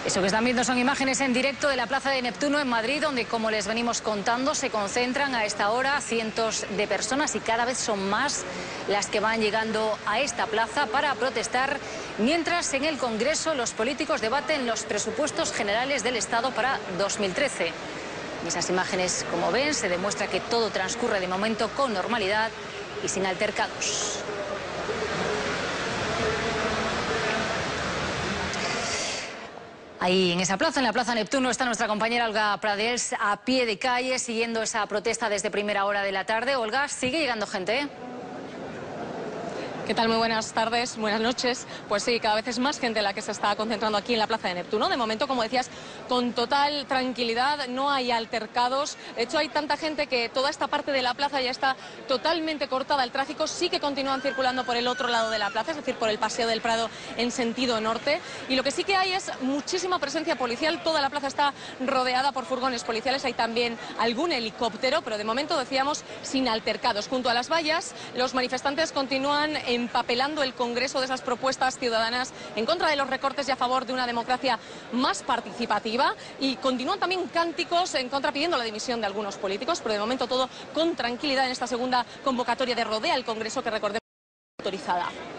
Eso que están viendo son imágenes en directo de la Plaza de Neptuno en Madrid, donde, como les venimos contando, se concentran a esta hora cientos de personas y cada vez son más las que van llegando a esta plaza para protestar, mientras en el Congreso los políticos debaten los presupuestos generales del Estado para 2013. En esas imágenes, como ven, se demuestra que todo transcurre de momento con normalidad y sin altercados. Ahí en esa plaza, en la Plaza Neptuno, está nuestra compañera Olga Pradels a pie de calle siguiendo esa protesta desde primera hora de la tarde. Olga, sigue llegando gente, ¿eh? ¿Qué tal? Muy buenas tardes, buenas noches. Pues sí, cada vez es más gente la que se está concentrando aquí en la Plaza de Neptuno. De momento, como decías, con total tranquilidad, no hay altercados. De hecho, hay tanta gente que toda esta parte de la plaza ya está totalmente cortada. El tráfico sí que continúan circulando por el otro lado de la plaza, es decir, por el Paseo del Prado en sentido norte. Y lo que sí que hay es muchísima presencia policial. Toda la plaza está rodeada por furgones policiales. Hay también algún helicóptero, pero de momento, decíamos, sin altercados. Junto a las vallas, los manifestantes continúan empapelando el Congreso de esas propuestas ciudadanas en contra de los recortes y a favor de una democracia más participativa, y continúan también cánticos en contra, pidiendo la dimisión de algunos políticos, pero de momento todo con tranquilidad en esta segunda convocatoria de Rodea el Congreso, que recordemos autorizada.